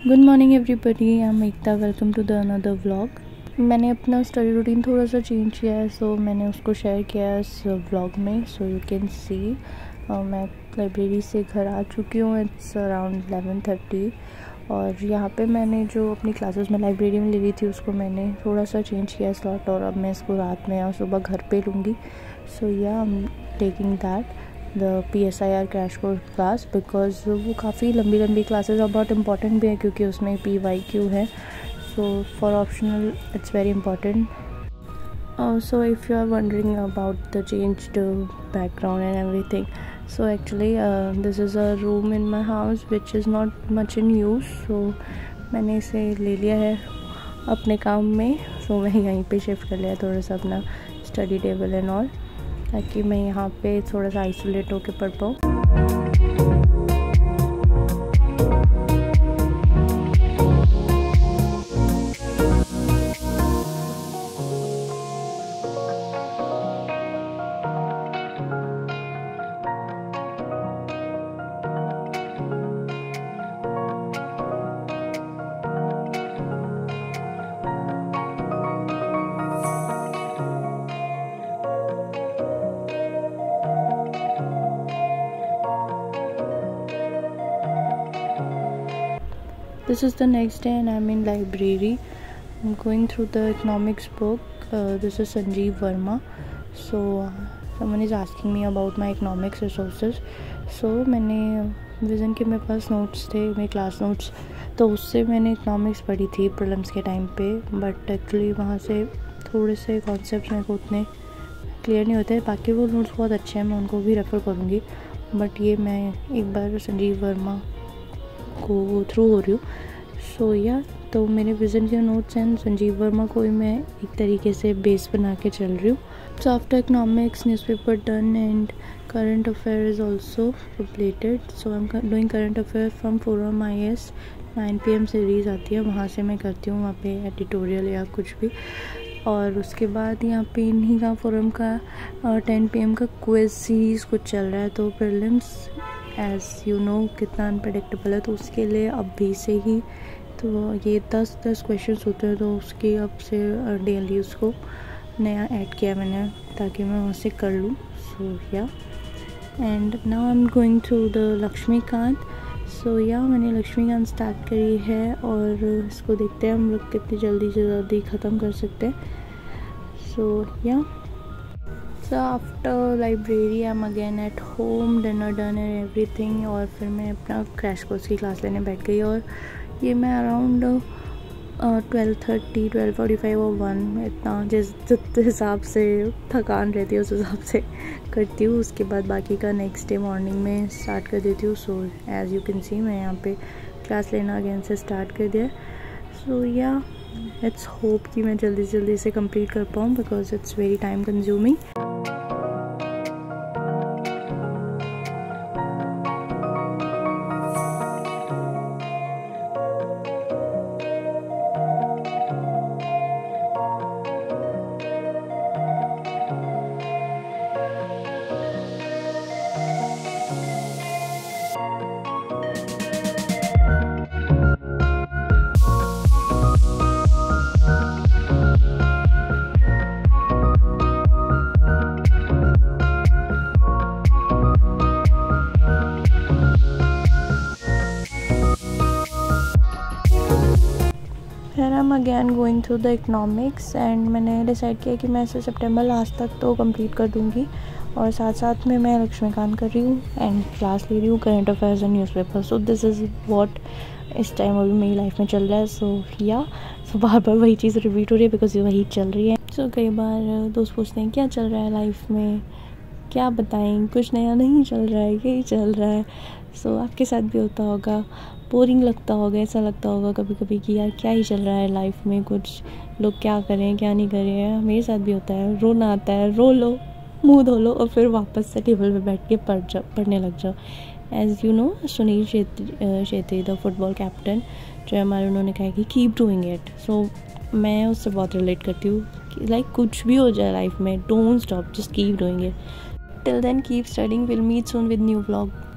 Good morning everybody, I am Ekta. Welcome to the another vlog. मैंने अपना study routine थोड़ा सा चेंज किया है, सो मैंने उसको शेयर किया है इस व्लॉग में। सो यू कैन सी मैं लाइब्रेरी से घर आ चुकी हूँ। इट्स अराउंड 11:30 और यहाँ पे मैंने जो अपनी क्लासेस में लाइब्रेरी में ले ली थी उसको मैंने थोड़ा सा चेंज किया स्लॉट, और अब मैं इसको रात में और सुबह घर पे लूँगी। So yeah I am taking that the PSIR crash course class, because वो काफ़ी लंबी क्लासेस और बहुत इंपॉर्टेंट भी है क्योंकि उसमें PYQ है। So for optional it's very important. So if you are wondering about the changed background and everything, so actually this is a room in my house which is not much in use, so मैंने इसे ले लिया है अपने काम में. so मैं यहीं पे शिफ्ट कर लिया थोड़ा सा अपना स्टडी टेबल एंड ऑल, ताकि मैं यहाँ पे थोड़ा सा आइसोलेट होकर पढ़ पाऊँ. This is the next day and I'm in library. I'm going through the economics book. This is Sanjeev Verma. So someone is asking me about my economics resources. So मैंने विज़न के मेरे पास notes थे, मेरे class notes, तो उससे मैंने economics पढ़ी थी प्रीलिम्स के टाइम पे. बट एक्चुअली वहाँ से थोड़े से कॉन्सेप्ट्स मेरे को उतने क्लियर नहीं होते. बाकी वो नोट्स बहुत अच्छे हैं, मैं उनको भी रेफ़र करूँगी. बट ये मैं एक बार संजीव वर्मा को थ्रू हो रही हूँ. सो या तो मेरे विज़न के नोट्स एंड संजीव वर्मा को ही मैं एक तरीके से बेस बना के चल रही हूँ. So after economics newspaper done and current affair is also completed. So I am doing current affair from Forum IAS. 9 PM series आती है, वहाँ से मैं करती हूँ वहाँ पे एडिटोरियल या कुछ भी. और उसके बाद यहाँ पे इन्हीं का फोरम का 10 PM का क्विज़ सीरीज़ कुछ चल रहा है. तो प्रीलिम्स एज़ यू नो कितना अनप्रेडिक्टेबल है, तो उसके लिए अभी से ही तो ये 10 क्वेश्चंस होते हैं, तो उसके अब से डेली उसको नया ऐड किया मैंने ताकि मैं उसे कर लूँ. So yeah and now I am going through the Laxmikanth. So yeah मैंने लक्ष्मीकांत स्टार्ट करी है और इसको देखते हैं हम लोग कितनी जल्दी से जल्दी ख़त्म कर सकते हैं. So yeah so after library I am again at home, dinner done and everything. और फिर मैं अपना क्रैश कोर्स की क्लास लेने बैठ गई और ये मैं अराउंड 12:30, 12:45 और 1 इतना जिस हिसाब से थकान रहती है उस हिसाब से करती हूँ. उसके बाद बाकी का नेक्स्ट डे मॉर्निंग में स्टार्ट कर देती हूँ. So as you can see मैं यहाँ पे क्लास लेना अगेन से स्टार्ट कर दिया. सो या लेट्स होप कि मैं जल्दी से जल्दी इसे कंप्लीट कर पाऊँ because it's very time consuming. फिर हम again going through the economics and मैंने डिसाइड किया कि मैं इसे सितंबर लास्ट तक तो कंप्लीट कर दूंगी. और साथ साथ में मैं लक्ष्मीकांत कर रही हूँ एंड क्लास ले रही हूँ current affairs and newspaper. So this is what इस टाइम अभी मेरी लाइफ में चल रहा है. सो या बार बार वही चीज़ रिपीट हो रही है बिकॉज ये वही चल रही है. सो कई बार दोस्त पूछते हैं क्या चल रहा है लाइफ में, क्या बताएं, कुछ नया नहीं चल रहा है, यही चल रहा है. सो आपके साथ भी होता होगा, बोरिंग लगता होगा, ऐसा लगता होगा कभी कभी कि यार क्या ही चल रहा है लाइफ में, कुछ लोग क्या करें क्या नहीं करें. मेरे साथ भी होता है, रोना आता है, रो लो, मुँह धो लो और फिर वापस से टेबल पे बैठ के पढ़ने लग जाओ. As you know Sunil Chhetri the football captain जो है हमारे, उन्होंने कहा कि कीप डूइंग इट. सो मैं उससे बहुत रिलेट करती हूँ कि लाइक कुछ भी हो जाए लाइफ में, don't stop, just keep doing it. Till then keep studying. Will meet soon with new vlog.